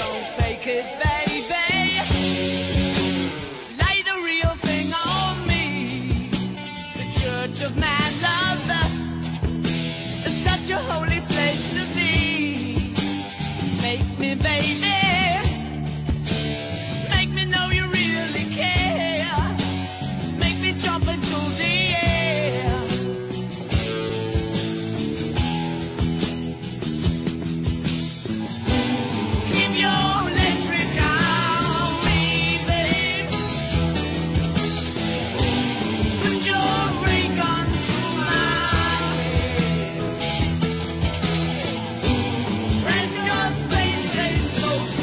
don't fake it, baby. Lay the real thing on me. The Church of Man Love is such a holy place to be. Make me, baby. Make me know you really care. Make me jump into the air. Keep your electric on me, babe. Put your ray gun to my head. Press your space, stay close.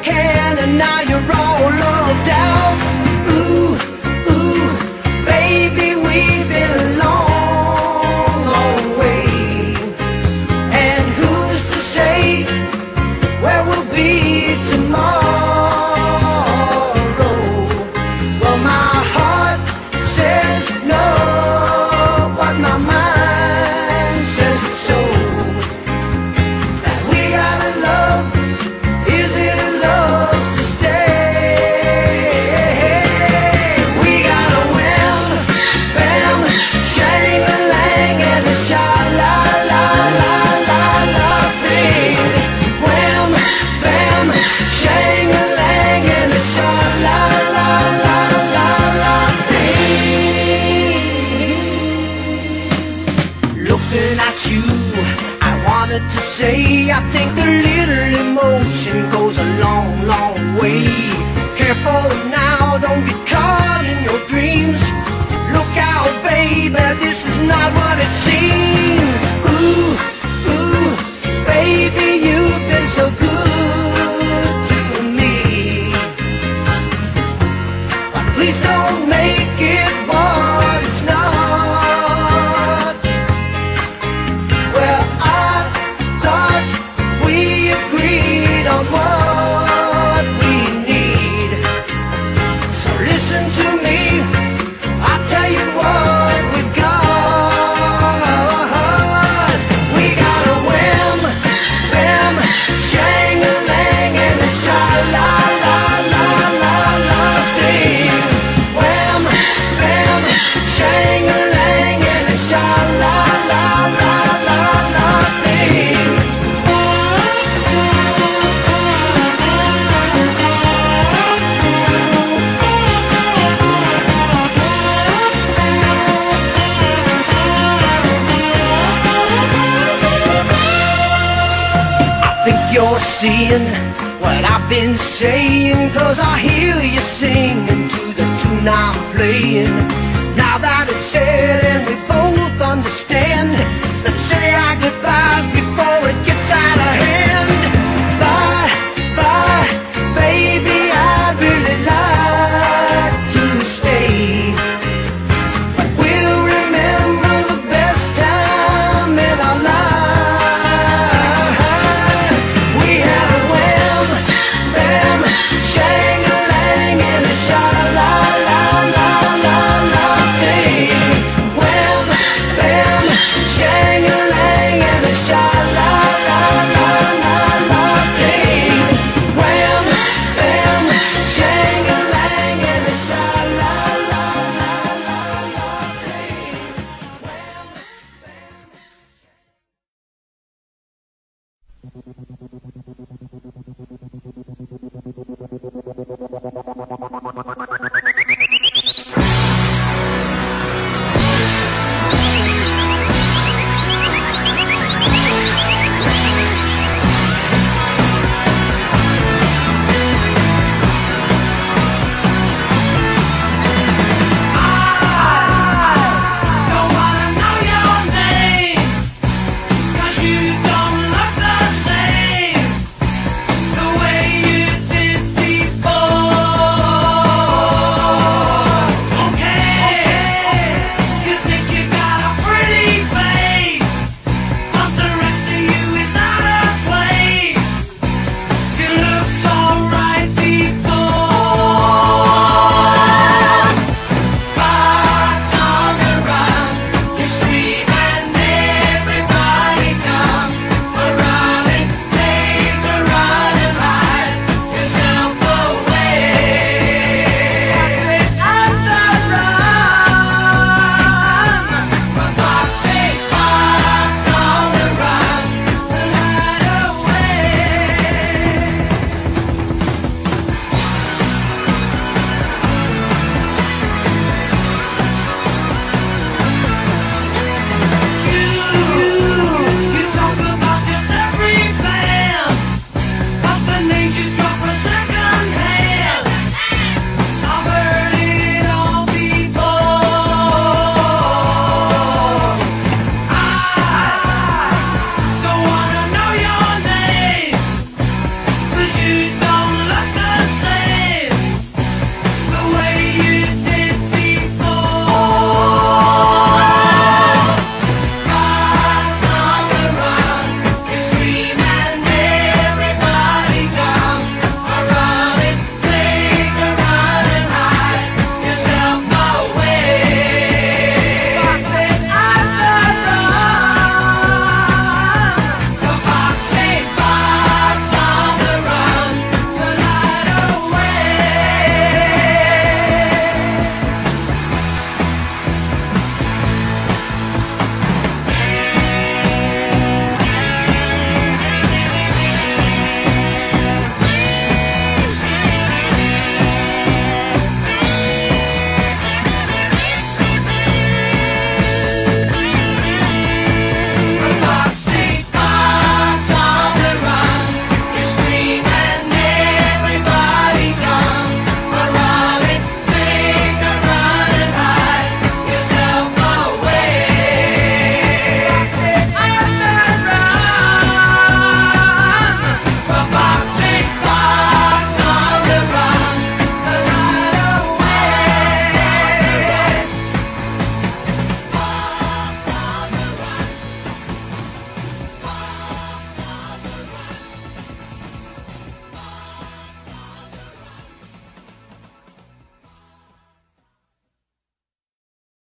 can, and now you're all loved out. Ooh, ooh, baby, we've been a long, long way. And who's to say where we'll be tomorrow? Well, my heart says no, but my mind says it's so. That we gotta love, is it a love to stay? We got a wham, bam, shang-a-lang, and a sha-la-la-la-la-la thing. Wham, bam, shang-a-lang, and a sha-la-la-la-la-la thing. Looking at you, I wanted to say, I think a little emotion goes a long, long way. Careful now, don't get caught in your dreams. Look out, baby, this is not what it seems. Ooh, ooh, baby, you've been so good to me. But please don't make it what it's not. Well, I thought we agreed on what we need. So listen to me, I'll tell you what we've got. We got a wham, bam, shang-a-lang, and a sha-la-la-la-la-la thing. Wham, bam, shang-a-lang, and a sha-la-la-la-la-la thing. I think you're seeing what I've been saying, 'cause I hear you singing to the tune I'm playing. Now that it's said and we both understand,